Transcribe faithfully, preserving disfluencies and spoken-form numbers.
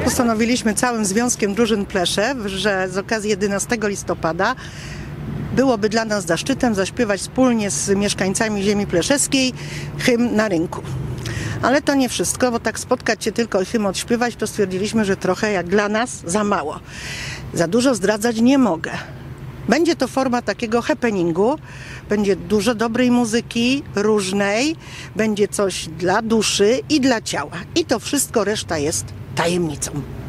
Postanowiliśmy całym Związkiem Drużyn Pleszew, że z okazji jedenastego listopada byłoby dla nas zaszczytem zaśpiewać wspólnie z mieszkańcami ziemi pleszewskiej hymn na rynku. Ale to nie wszystko, bo tak spotkać się tylko i hymn odśpiewać, to stwierdziliśmy, że trochę jak dla nas za mało. Za dużo zdradzać nie mogę. Będzie to forma takiego happeningu, będzie dużo dobrej muzyki, różnej, będzie coś dla duszy i dla ciała. I to wszystko, reszta jest tajemnicą.